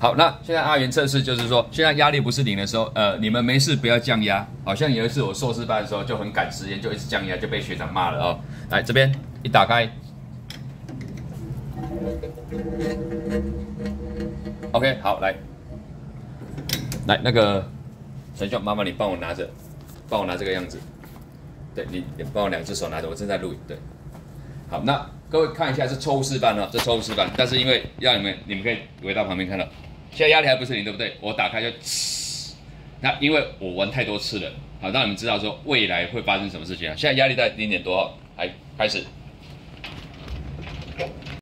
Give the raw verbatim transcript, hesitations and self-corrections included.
好，那现在阿元测试就是说，现在压力不是零的时候，呃，你们没事不要降压。好像有一次我硕士班的时候就很赶时间，就一直降压，就被学长骂了哦。来这边一打开 ，OK， 好，来，来那个陈兄，麻烦你帮我拿着，帮我拿这个样子。对你，你帮我两只手拿着，我正在录影。对，好，那各位看一下是抽雾示范哦，这抽雾示范，但是因为让你们你们可以围到旁边看到。现在压力还不是零，对不对？我打开就，那因为我玩太多次了，好，让你们知道说未来会发生什么事情啊。现在压力在零点多，来开始。